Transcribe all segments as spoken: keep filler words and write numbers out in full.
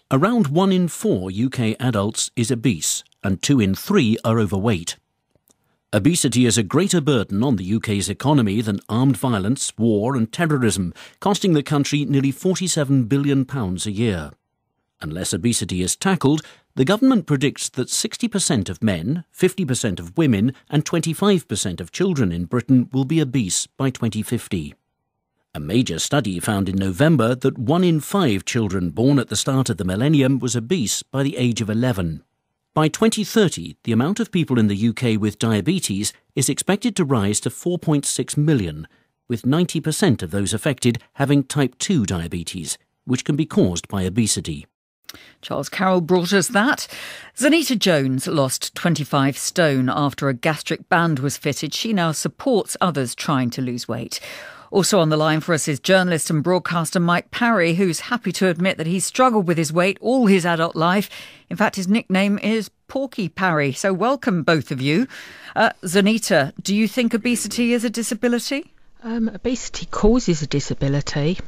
Around one in four U K adults is obese and two in three are overweight. Obesity is a greater burden on the U K's economy than armed violence, war and terrorism, costing the country nearly forty-seven billion pounds a year. Unless obesity is tackled, the government predicts that sixty percent of men, fifty percent of women and twenty-five percent of children in Britain will be obese by twenty fifty. A major study found in November that one in five children born at the start of the millennium was obese by the age of eleven. By twenty thirty, the amount of people in the U K with diabetes is expected to rise to four point six million, with ninety percent of those affected having type two diabetes, which can be caused by obesity. Charles Carroll brought us that. Zanita Jones lost twenty-five stone after a gastric band was fitted. She now supports others trying to lose weight. Also on the line for us is journalist and broadcaster Mike Parry, who's happy to admit that he's struggled with his weight all his adult life. In fact, his nickname is Porky Parry. So welcome, both of you. Uh, Zanita, do you think obesity is a disability? Um, obesity causes a disability.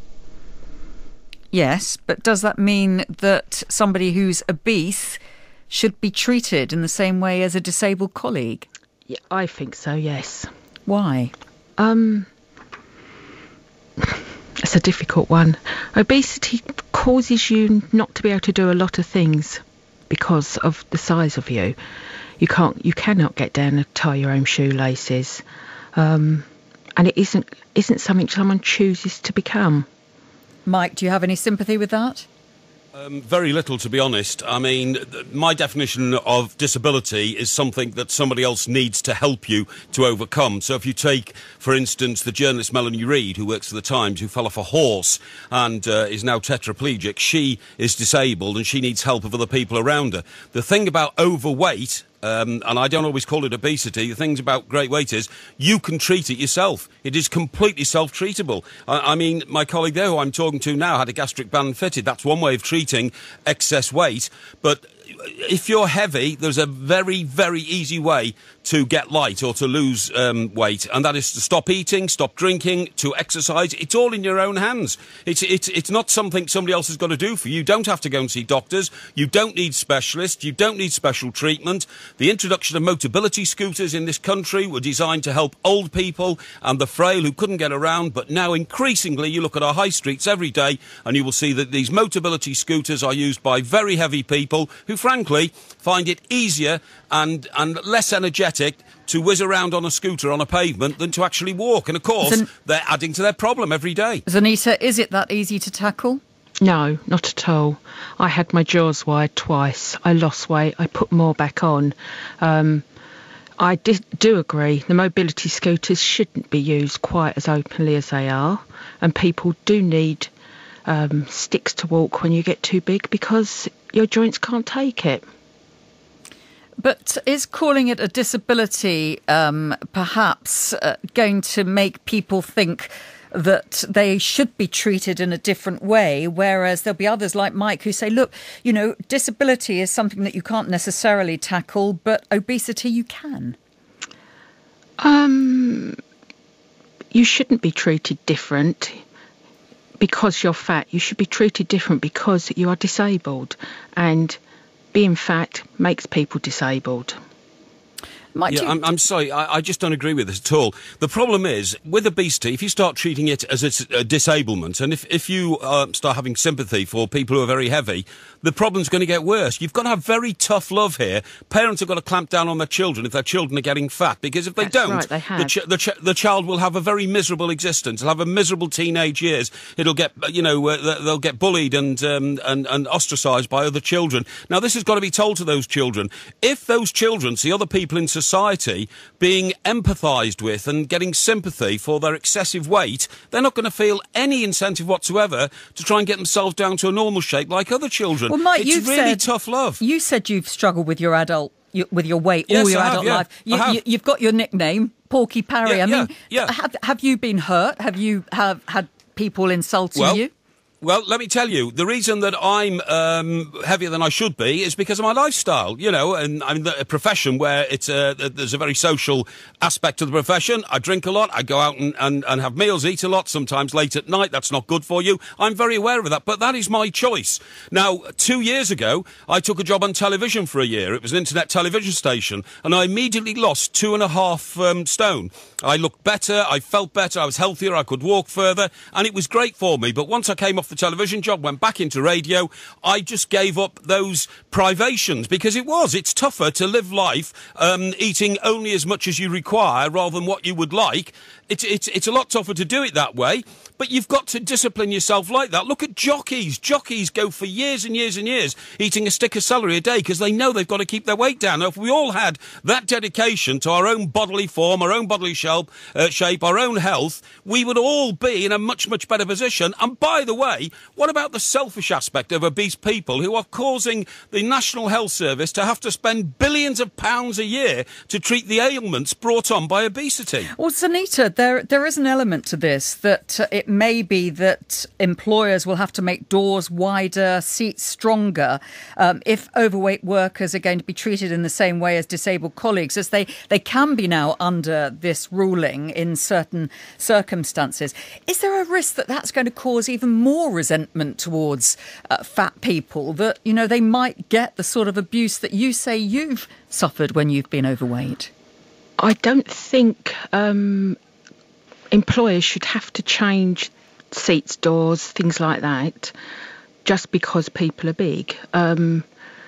Yes, but does that mean that somebody who's obese should be treated in the same way as a disabled colleague? Yeah, I think so, yes. Why? Um... It's a difficult one. Obesity causes you not to be able to do a lot of things because of the size of you. You can't, you cannot get down and tie your own shoelaces, um, and it isn't isn't something someone chooses to become. Mike, do you have any sympathy with that? Um, very little, to be honest. I mean, th- my definition of disability is something that somebody else needs to help you to overcome. So if you take, for instance, the journalist Melanie Reid, who works for The Times, who fell off a horse and uh, is now tetraplegic, she is disabled and she needs help of other people around her. The thing about overweight... Um, and I don't always call it obesity. The things about great weight is you can treat it yourself. It is completely self-treatable. I, I mean, my colleague there who I'm talking to now had a gastric band fitted. That's one way of treating excess weight. But if you're heavy, there's a very, very easy way to get light or to lose um, weight, and that is to stop eating, stop drinking, to exercise. It's all in your own hands. It's, it's, it's not something somebody else has got to do for you. You don't have to go and see doctors. You don't need specialists. You don't need special treatment. The introduction of mobility scooters in this country were designed to help old people and the frail who couldn't get around, but now increasingly you look at our high streets every day and you will see that these mobility scooters are used by very heavy people who frankly find it easier and, and less energetic to whiz around on a scooter on a pavement than to actually walk. And, of course, Zan- they're adding to their problem every day. Zanita, is it that easy to tackle? No, not at all. I had my jaws wired twice. I lost weight. I put more back on. Um, I di- do agree the mobility scooters shouldn't be used quite as openly as they are. And people do need um, sticks to walk when you get too big because your joints can't take it. But is calling it a disability um, perhaps uh, going to make people think that they should be treated in a different way, whereas there'll be others like Mike who say, look, you know, disability is something that you can't necessarily tackle, but obesity you can? Um, you shouldn't be treated different because you're fat. You should be treated different because you are disabled, and being fat makes people disabled. Might yeah, you... I'm, I'm sorry, I, I just don't agree with this at all. The problem is, with obesity, if you start treating it as a, a disablement, and if, if you uh, start having sympathy for people who are very heavy, the problem's going to get worse. You've got to have very tough love here. Parents have got to clamp down on their children if their children are getting fat, because if they That's don't, right, they have. the, ch- the, ch- the child will have a very miserable existence. It'll have a miserable teenage years. It'll get, you know, uh, they'll get bullied and, um, and, and ostracised by other children. Now, this has got to be told to those children. If those children see other people in society being empathised with and getting sympathy for their excessive weight, they're not going to feel any incentive whatsoever to try and get themselves down to a normal shape like other children. Well, Mike, it's you've really said, tough love. You said you've struggled with your adult, you, with your weight Yes, all your I have, adult yeah. life. You, I have. you, you've got your nickname, Porky Parry. Yeah, I mean, yeah, yeah. Have, have you been hurt? Have you have had people insulting well, you? Well, let me tell you, the reason that I'm um, heavier than I should be is because of my lifestyle, you know, and I'm in a profession where it's a, there's a very social aspect to the profession. I drink a lot, I go out and, and, and have meals, eat a lot, sometimes late at night. That's not good for you. I'm very aware of that, but that is my choice. Now, two years ago, I took a job on television for a year. It was an internet television station, and I immediately lost two and a half um, stone. I looked better, I felt better, I was healthier, I could walk further, and it was great for me. But once I came off the television job, went back into radio, I just gave up those privations, because it was, it's tougher to live life um, eating only as much as you require rather than what you would like. It's, it's, it's a lot tougher to do it that way, but you've got to discipline yourself like that. Look at jockeys. Jockeys go for years and years and years eating a stick of celery a day because they know they've got to keep their weight down. Now, if we all had that dedication to our own bodily form, our own bodily shape, uh, shape, our own health, we would all be in a much, much better position. And by the way, what about the selfish aspect of obese people who are causing the National Health Service to have to spend billions of pounds a year to treat the ailments brought on by obesity? Well, Sunita, there there is an element to this that uh, it may be that employers will have to make doors wider, seats stronger, um, if overweight workers are going to be treated in the same way as disabled colleagues, as they, they can be now under this ruling in certain circumstances. Is there a risk that that's going to cause even more resentment towards uh, fat people, that, you know, they might get the sort of abuse that you say you've suffered when you've been overweight? I don't think um, employers should have to change seats, doors, things like that, just because people are big. Um,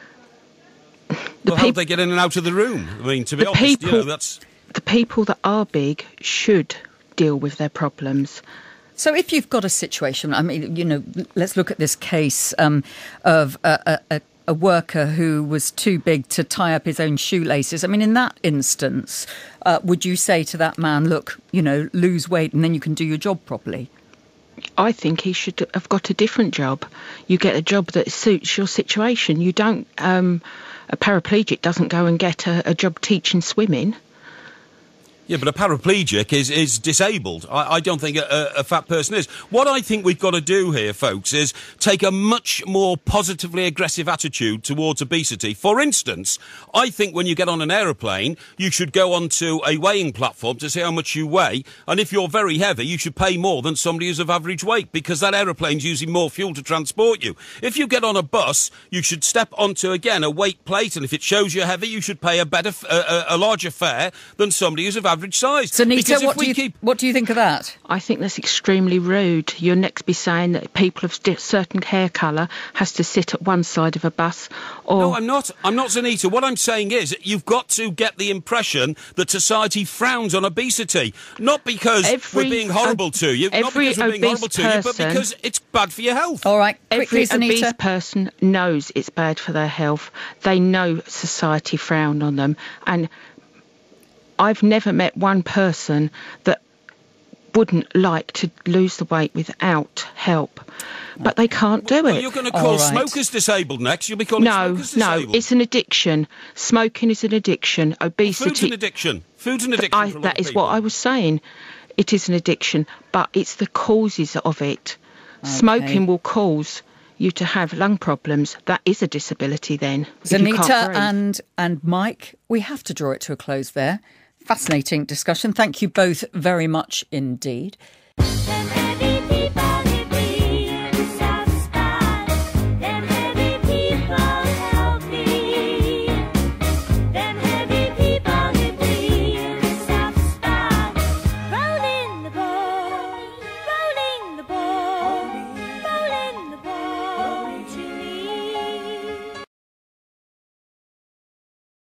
the well, how do they get in and out of the room? I mean, to be honest, people, you know, that's... The people that are big should deal with their problems. So if you've got a situation, I mean, you know, let's look at this case um, of a, a, a worker who was too big to tie up his own shoelaces. I mean, in that instance, uh, would you say to that man, look, you know, lose weight and then you can do your job properly? I think he should have got a different job. You get a job that suits your situation. You don't, um, a paraplegic doesn't go and get a, a job teaching swimming. Yeah, but a paraplegic is, is disabled. I, I don't think a, a fat person is. What I think we've got to do here, folks, is take a much more positively aggressive attitude towards obesity. For instance, I think when you get on an aeroplane, you should go onto a weighing platform to see how much you weigh. And if you're very heavy, you should pay more than somebody who's of average weight, because that aeroplane's using more fuel to transport you. If you get on a bus, you should step onto, again, a weight plate. And if it shows you're heavy, you should pay a better, a, a larger fare than somebody who's of average size. So, Nita, what do, you, keep... what do you think of that? I think that's extremely rude. You'll next be saying that people of a certain hair colour has to sit at one side of a bus. Or... No, I'm not. I'm not, Zanita. What I'm saying is you've got to get the impression that society frowns on obesity. Not because every, we're being horrible ob- to you, not because we're being horrible to you, but because it's bad for your health. All right, quickly, every Zanita. obese person knows it's bad for their health. They know society frown on them. And I've never met one person that wouldn't like to lose the weight without help, but they can't do it. Well, you're going to call right. smokers disabled next. You'll be calling no, smokers disabled. No, it's an addiction. Smoking is an addiction. Obesity. Food's an addiction. Food's an addiction. I, for a lot that of is people. what I was saying. It is an addiction, but it's the causes of it. Okay. Smoking will cause you to have lung problems. That is a disability then. Zanita and, and Mike, we have to draw it to a close there. Fascinating discussion. Thank you both very much indeed.